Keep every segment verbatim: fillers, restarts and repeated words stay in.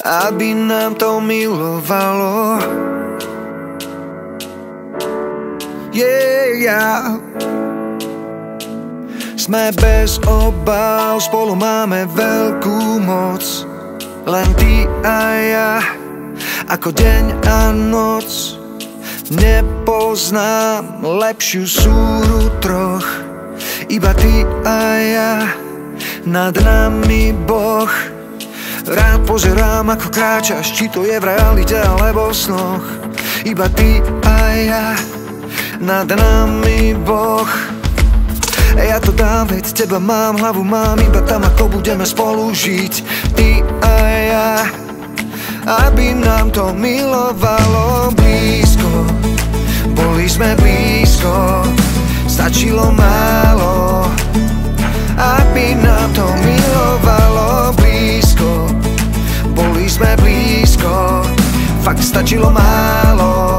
aby nám to milovalo. Yeah, yeah. Sme bez obáv, spolu máme veľkú moc. Len ty a ja, ako deň a noc. Nepoznám lepšiu súhru troch. Iba ty a ja, nad nami Boh. Rád pozerám, ako kráčaš, či to je v realite alebo v snoch. Iba ty a ja, nad nami Boh. Ja to dám, veď teba mám, hlavu mám iba tam, ako budeme spolu žiť. Ty a ja, aby nám to milovalo blízko. Boli sme blízko, stačilo málo, aby nám to milovalo blízko. Boli sme blízko, fakt stačilo málo,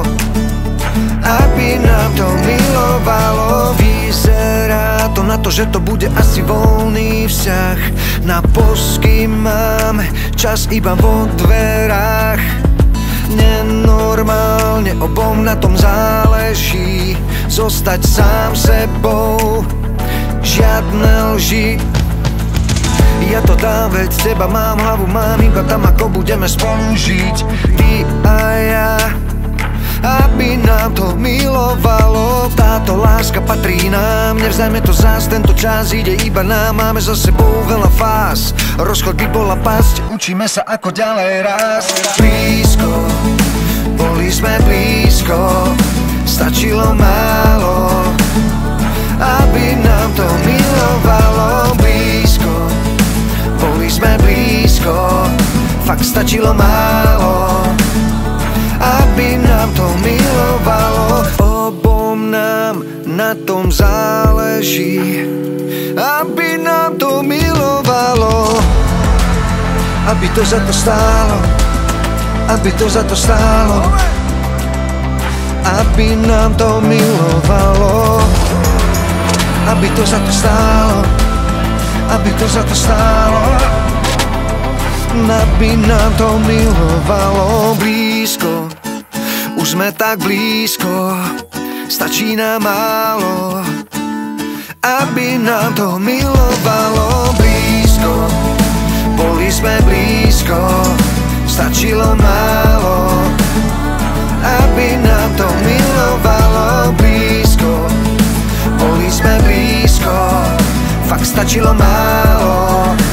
aby nám to milovalo. Vyzerá to na to, že to bude asi voľný vzťah. Na posky máme čas iba vo dverách. Nenormálne obom na tom záleží, zostať sám sebou, žiadne lži. Ja to dám, veď teba mám, hlavu mám iba tam, ako budeme spolu žiť. Ty a ja, aby nám to milovalo. Táto láska patrí nám, nevzdajme to zás, tento čas ide iba nám. Máme za sebou veľa fáz, rozchod by bola pasť, učíme sa ako ďalej rásť. Blízko, boli sme blízko, stačilo málo, aby nám to milovalo blízko. Boli sme blízko, fakt stačilo málo, aby nám to milovalo. Obom nám na tom záleží, aby nám to milovalo. Aby to za to stálo, aby to za to stálo, aby nám to milovalo. Aby to za to stálo, aby to za to stálo, aby nám to milovalo blízko. Už sme tak blízko, stačí nám málo, aby nám to milovalo blízko. Boli sme blízko, stačilo málo, aby nám to milovalo blízko. Boli sme blízko, fakt stačilo málo,